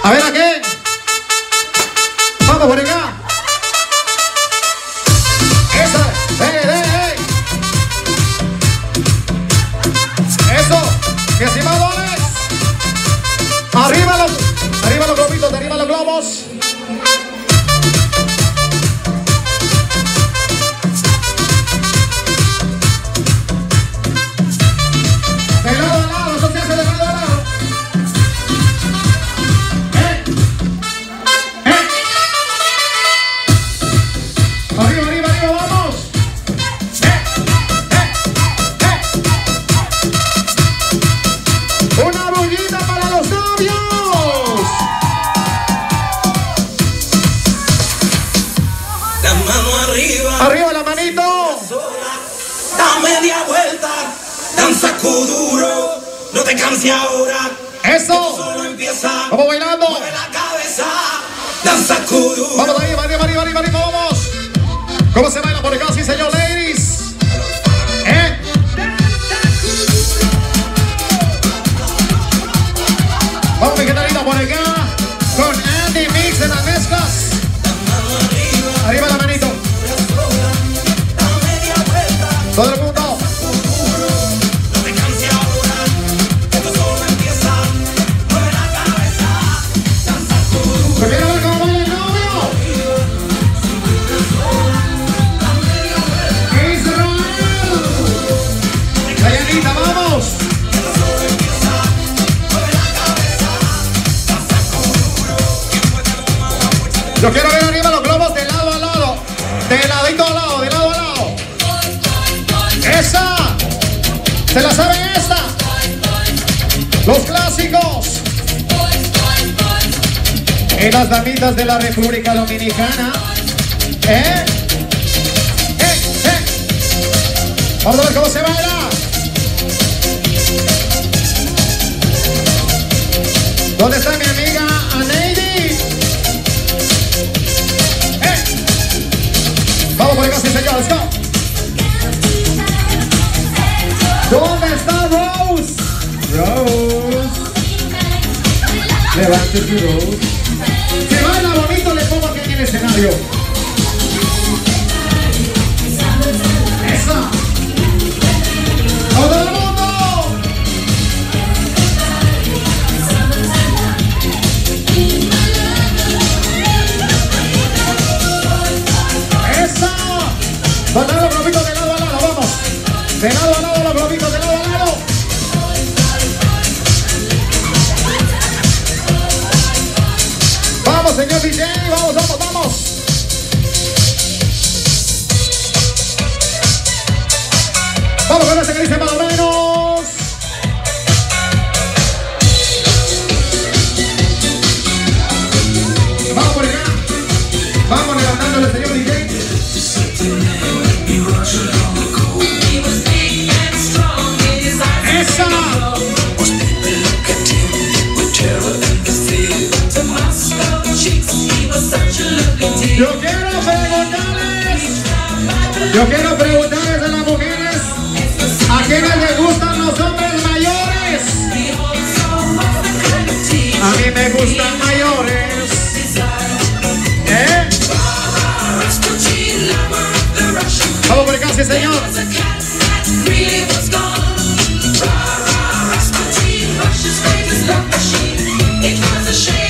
A ver, ¿a qué? Vamos por acá. Esa. Eso. Mi estimado Alex. Arriba los globitos, arriba los globos. De lado a lado, eso se hace de lado a lado. Arriba, vamos. Una bullita para los novios. La mano arriba. Arriba la manito. Da media vuelta. Danza duro. No te canses ahora. Eso. Solo empieza. Vamos bailando. Mueve la cabeza. Danza duro. Vamos arriba, vamos. ¿Cómo se baila por acá? Sí, señor, ladies. Vamos, mi generalita, por acá. Con Andy Mix en las mezclas. Arriba la manito. Todo el mundo. No te canses ahora. Esto solo empieza. Mueve la cabeza. Danza duro. Quiero ver cómo baila el novio. Dayanita, vamos. Yo quiero ver arriba los globos de lado a lado. De ladito a lado, de lado a lado. Esa. ¿Se la saben esta? Los clásicos. En las damitas de la República Dominicana. Vamos a ver cómo se baila. ¿Dónde está mi amiga Aneidi? Vamos por acá, sí señor, let's go. ¿Dónde está Rose? Rose. Levante su Rose. Si baila bonito, le pongo aquí en el escenario. Esa. ¡Todo el mundo! ¡Esa! Botar los globitos de lado a lado, vamos. De lado a lado, los globitos de lado a lado. Vamos, señor DJ, vamos. Vamos con ese que dice más o menos. Vamos por acá. Vamos levantándole al señor DJ. ¡Esa! Yo quiero preguntarles a las mujeres a quiénes les gustan los hombres mayores. A mí me gustan mayores. Vamos por acá, sí, señor. It was a shame.